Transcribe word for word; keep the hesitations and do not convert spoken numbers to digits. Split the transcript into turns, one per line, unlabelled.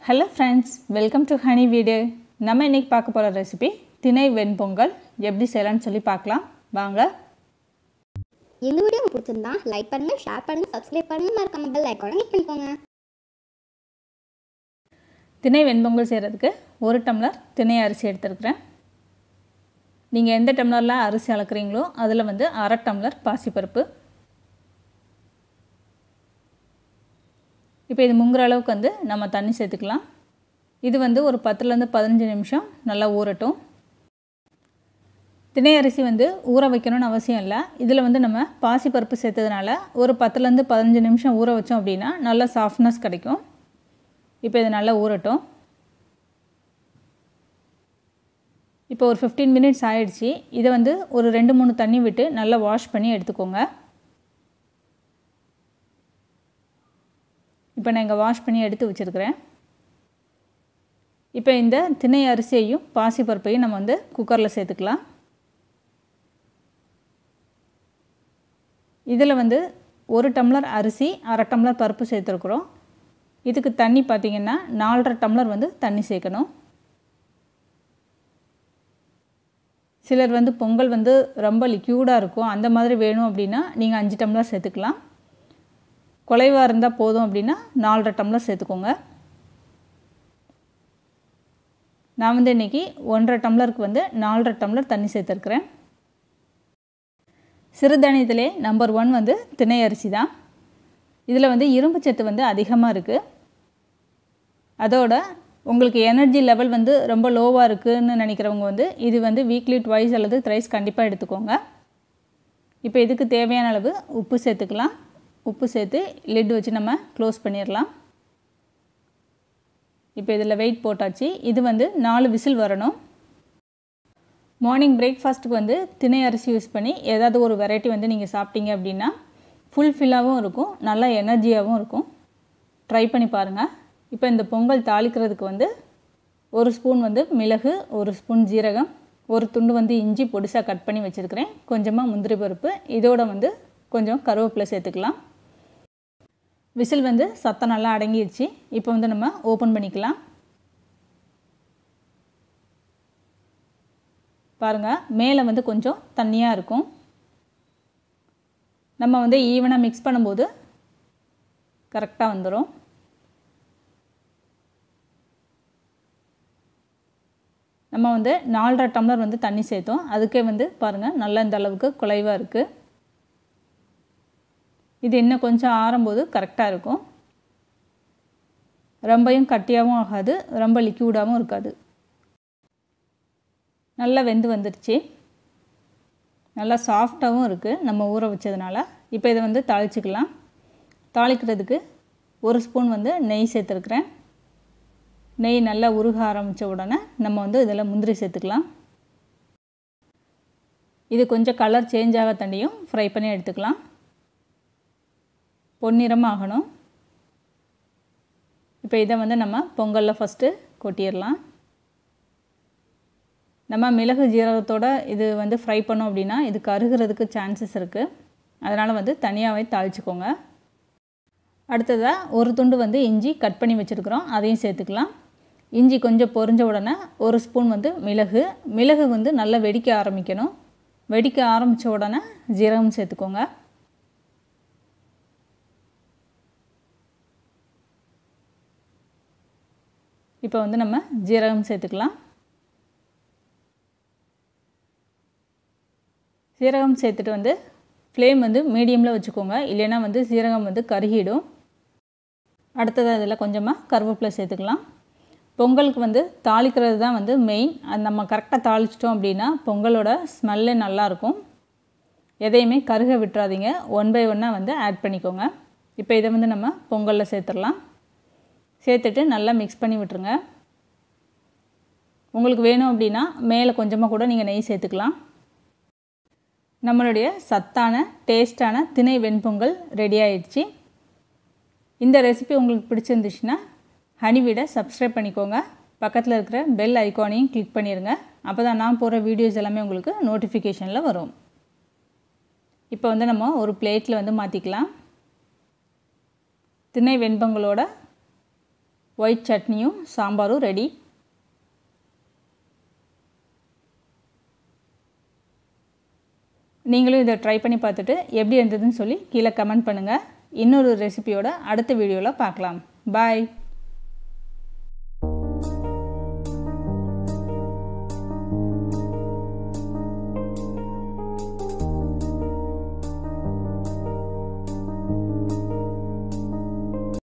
Hello friends, welcome to honeyveedu. நம்ம இன்னைக்கு பார்க்க போற ரெசிபி திணை வெண்பொங்கல் எப்படி செய்யலாம்னு சொல்லி பார்க்கலாம் வாங்க.
இந்த வீடியோ உங்களுக்கு பிடிச்சிருந்தா லைக் பண்ணுங்க, ஷேர் பண்ணுங்க, சப்ஸ்கிரைப் பண்ணுங்க, மறக்காம பெல் ஐகானை கிளிக் பண்ணிக்கோங்க.
திணை வெண்பொங்கல் செய்யறதுக்கு ஒரு டம்ளர் திணை அரிசி எடுத்துக்கிறேன். நீங்க எந்த டம்ளர்ல அரிசி அளக்குறீங்களோ அதுல வந்து அரை டம்ளர் பாசிப்பருப்பு. இப்போ இது முங்குற அளவுக்கு வந்து நம்ம தண்ணி சேர்த்துக்கலாம். இது வந்து ஒரு பத்துல இருந்து பதினஞ்சு நிமிஷம் நல்லா ஊறட்டும். திணை அரிசி வந்து ஊற வைக்கணும்னு அவசியம் இல்லை. இதில் வந்து நம்ம பாசிப்பருப்பு சேர்த்ததுனால ஒரு பத்துல இருந்து பதினஞ்சு நிமிஷம் ஊற வச்சோம் அப்படின்னா நல்ல சாஃப்ட்னஸ் கிடைக்கும். இப்போ இது நல்லா ஊறட்டும். இப்போ ஒரு ஃபிஃப்டீன் மினிட்ஸ் ஆயிடுச்சு. இதை வந்து ஒரு ரெண்டு மூணு தண்ணி விட்டு நல்லா வாஷ் பண்ணி எடுத்துக்கோங்க. இப்போ நான் இங்கே வாஷ் பண்ணி எடுத்து வச்சுருக்கிறேன். இப்போ இந்த திணை அரிசியையும் பாசிப்பருப்பையும் நம்ம வந்து குக்கரில் சேர்த்துக்கலாம். இதில் வந்து ஒரு டம்ளர் அரிசி அரை டம்ளர் பருப்பு சேர்த்துருக்குறோம். இதுக்கு தண்ணி பார்த்திங்கன்னா நாலரை டம்ளர் வந்து தண்ணி சேர்க்கணும். சிலர் வந்து பொங்கல் வந்து ரொம்ப லிக்யூடாக இருக்கும், அந்த மாதிரி வேணும் அப்படின்னா நீங்கள் அஞ்சு டம்ளர் சேர்த்துக்கலாம். குறைவாக இருந்தால் போதும் அப்படின்னா நாலரை டம்ளர் சேர்த்துக்கோங்க. நான் வந்து இன்றைக்கி ஒன்றரை டம்ளருக்கு வந்து நாலரை டம்ளர் தண்ணி சேர்த்துருக்குறேன். சிறுதானியத்திலே நம்பர் ஒன் வந்து திணை அரிசி தான். இதில் வந்து இரும்பு சத்து வந்து அதிகமாக இருக்குது. அதோட உங்களுக்கு எனர்ஜி லெவல் வந்து ரொம்ப லோவாக இருக்குதுன்னு நினைக்கிறவங்க வந்து இது வந்து வீக்லி ட்வைஸ் அல்லது த்ரைஸ் கண்டிப்பாக எடுத்துக்கோங்க. இப்போ இதுக்கு தேவையான அளவு உப்பு சேர்த்துக்கலாம். உப்பு சேர்த்து லிட் வச்சு நம்ம க்ளோஸ் பண்ணிடலாம். இப்போ இதில் வெயிட் போட்டாச்சு. இது வந்து நாலு விசில் வரணும். மார்னிங் பிரேக்ஃபாஸ்ட்டுக்கு வந்து திணை அரிசி யூஸ் பண்ணி ஏதாவது ஒரு வெரைட்டி வந்து நீங்கள் சாப்பிட்டீங்க அப்படின்னா ஃபுல்ஃபில்லாகவும் இருக்கும், நல்லா எனர்ஜியாகவும் இருக்கும். ட்ரை பண்ணி பாருங்கள். இப்போ இந்த பொங்கல் தாளிக்கிறதுக்கு வந்து ஒரு ஸ்பூன் வந்து மிளகு, ஒரு ஸ்பூன் ஜீரகம், ஒரு துண்டு வந்து இஞ்சி பொடிசாக கட் பண்ணி வச்சுருக்கிறேன், கொஞ்சமாக முந்திரி பருப்பு, இதோட வந்து கொஞ்சம் கருவேப்பிலை சேர்த்துக்கலாம். விசில் வந்து சத்தம் நல்லா அடங்கிடுச்சு. இப்போ வந்து நம்ம ஓப்பன் பண்ணிக்கலாம். பாருங்கள், மேலே வந்து கொஞ்சம் தண்ணியாக இருக்கும். நம்ம வந்து ஈவனாக மிக்ஸ் பண்ணும்போது கரெக்டாக வந்துடும். நம்ம வந்து நாலரை டம்ளர் வந்து தண்ணி சேர்த்தோம். அதுக்கே வந்து பாருங்கள் நல்லா இந்த அளவுக்கு குலைவாக இருக்குது. இது இன்னும் கொஞ்சம் ஆறும்போது கரெக்டாக இருக்கும். ரொம்பவும் கட்டியாகவும் ஆகாது, ரொம்ப லிக்யூடாகவும் இருக்காது. நல்லா வெந்து வந்துடுச்சு. நல்லா சாஃப்டாகவும் இருக்குது நம்ம ஊற வச்சதுனால. இப்போ இதை வந்து தாளிச்சிக்கலாம். தாளிக்கிறதுக்கு ஒரு ஸ்பூன் வந்து நெய் சேர்த்துருக்குறேன். நெய் நல்லா உருக ஆரம்பித்த உடனே நம்ம வந்து இதில் முந்திரி சேர்த்துக்கலாம். இது கொஞ்சம் கலர் சேஞ்ச் ஆக தண்டியும் ஃப்ரை பண்ணி எடுத்துக்கலாம். பொன்னிறமாக ஆகணும். இப்போ இதை வந்து நம்ம பொங்கலில் ஃபஸ்ட்டு கொட்டிடலாம். நம்ம மிளகு ஜீரகத்தோடு இது வந்து ஃப்ரை பண்ணோம் அப்படின்னா இது கருகிறதுக்கு சான்சஸ் இருக்குது. அதனால் வந்து தனியாகவே தாளிச்சிக்கோங்க. அடுத்ததாக ஒரு துண்டு வந்து இஞ்சி கட் பண்ணி வச்சுருக்குறோம், அதையும் சேர்த்துக்கலாம். இஞ்சி கொஞ்சம் பொரிஞ்ச உடனே ஒரு ஸ்பூன் வந்து மிளகு மிளகு வந்து நல்லா வெடிக்க ஆரம்பிக்கணும். வெடிக்க ஆரம்பித்த உடனே ஜீரகம் சேர்த்துக்கோங்க. இப்போ வந்து நம்ம ஜீரகம் சேர்த்துக்கலாம். சீரகம் சேர்த்துட்டு வந்து ஃப்ளேம் வந்து மீடியமில் வச்சுக்கோங்க, இல்லைன்னா வந்து சீரகம் வந்து கருகிடும். அடுத்ததாக இதில் கொஞ்சமாக கருவேப்பிலை சேர்த்துக்கலாம். பொங்கலுக்கு வந்து தாளிக்கிறது தான் வந்து மெயின். அது நம்ம கரெக்டாக தாளிச்சிட்டோம் அப்படின்னா பொங்கலோட ஸ்மெல்லே நல்லாயிருக்கும். எதையுமே கருக விட்டுறாதீங்க, ஒன் பை ஒன்னாக வந்து ஆட் பண்ணிக்கோங்க. இப்போ இதை வந்து நம்ம பொங்கலில் சேர்த்துடலாம். சேர்த்துட்டு நல்லா மிக்ஸ் பண்ணி விட்டுருங்க. உங்களுக்கு வேணும் அப்படின்னா மேலே கொஞ்சமாக கூட நீங்கள் நெய் சேர்த்துக்கலாம். நம்மளுடைய சத்தான டேஸ்டான திணை வெண்பொங்கல் ரெடி ஆயிடுச்சு. இந்த ரெசிபி உங்களுக்கு பிடிச்சிருந்துச்சுன்னா ஹனிவீடை சப்ஸ்கிரைப் பண்ணிக்கோங்க. பக்கத்தில் இருக்கிற பெல் ஐக்கானையும் கிளிக் பண்ணிடுங்க. அப்போ தான் நான் போகிற வீடியோஸ் எல்லாமே உங்களுக்கு நோட்டிஃபிகேஷனில் வரும். இப்போ வந்து நம்ம ஒரு பிளேட்டில் வந்து மாற்றிக்கலாம். திணை வெண்பொங்கலோட ஒயிட் சட்னியும் சாம்பாரும் ரெடி. நீங்களும் இதை ட்ரை பண்ணி பார்த்துட்டு எப்படி இருந்ததுன்னு சொல்லி கீழே கமெண்ட் பண்ணுங்கள். இன்னொரு ரெசிபியோட அடுத்த வீடியோவில் பார்க்கலாம். பாய்.